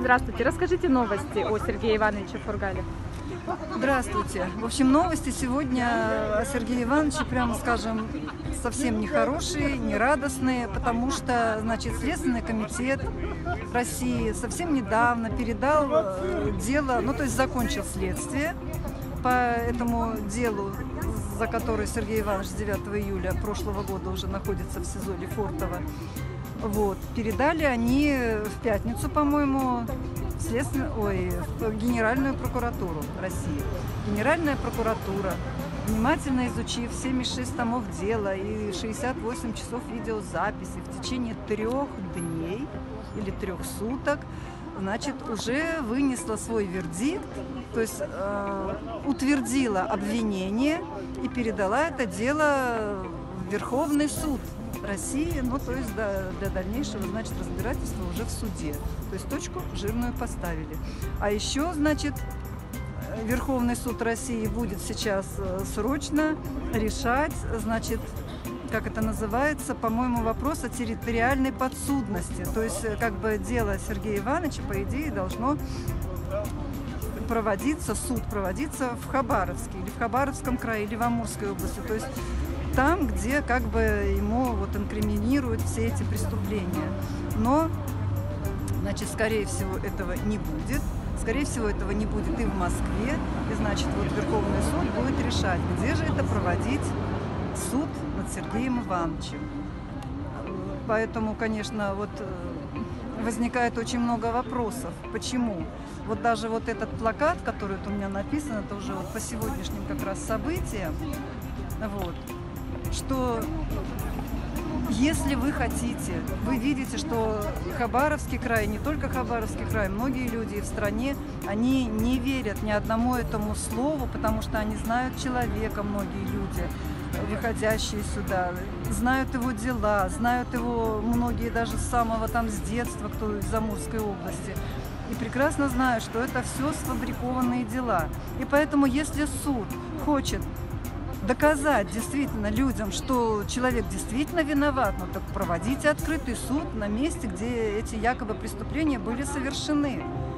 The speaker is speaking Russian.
Здравствуйте. Расскажите новости о Сергее Ивановиче Фургале. Здравствуйте. В общем, новости сегодня о Сергее Ивановиче, прямо скажем, совсем не хорошие, не радостные, потому что, значит, Следственный комитет России совсем недавно передал дело, то есть закончил следствие по этому делу, за которое Сергей Иванович с 9 июля прошлого года уже находится в СИЗО Лефортово. Передали они в пятницу, по-моему, в Генеральную прокуратуру России. Генеральная прокуратура, внимательно изучив 76 томов дела и 68 часов видеозаписи в течение 3 дней или 3 суток, значит, уже вынесла свой вердикт, то есть утвердила обвинение и передала это дело в Верховный суд России, то есть для дальнейшего, значит, разбирательства уже в суде. То есть точку жирную поставили. А еще, значит, Верховный суд России будет сейчас срочно решать, значит, как это называется, по-моему, вопрос о территориальной подсудности. То есть, дело Сергея Ивановича, по идее, должно проводиться, суд проводиться в Хабаровске, или в Хабаровском крае, или в Амурской области. То есть там, где ему инкриминируют все эти преступления. Но, значит, скорее всего, этого не будет. Скорее всего, этого не будет и в Москве. И, значит, Верховный суд будет решать, где же это проводить суд над Сергеем Ивановичем. Поэтому, конечно, возникает очень много вопросов. Почему? Даже этот плакат, который у меня написан, это уже по сегодняшним как раз событиям, что если вы хотите, вы видите, что Хабаровский край, не только Хабаровский край, многие люди в стране, они не верят ни одному этому слову, потому что они знают человека, многие люди, выходящие сюда, знают его дела, знают его многие даже с самого с детства, кто из Амурской области, и прекрасно знают, что это все сфабрикованные дела. И поэтому, если суд хочет доказать действительно людям, что человек действительно виноват, так проводите открытый суд на месте, где эти якобы преступления были совершены.